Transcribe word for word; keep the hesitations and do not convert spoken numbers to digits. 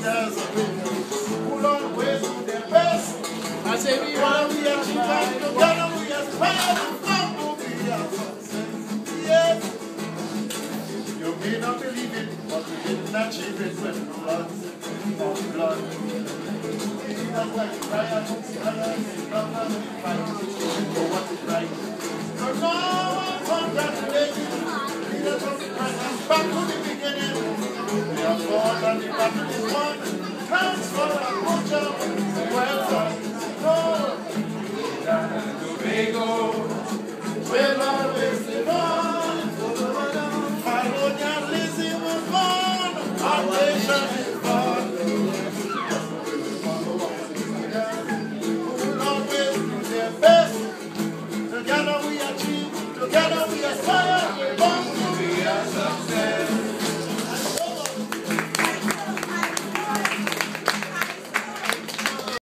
just pull on ways to their best. I say we want we achieve and together we aspire to come to be a success. Yes. You may not believe it, but we didn't achieve it when blood of blood. That's why we cry out, we cry out, we love and we fight for what is right. So now, congratulations, leaders of the present, back to the beginning. We have fought and the battle is won. Thanks for a good job. Well done. No. Tobago, well done.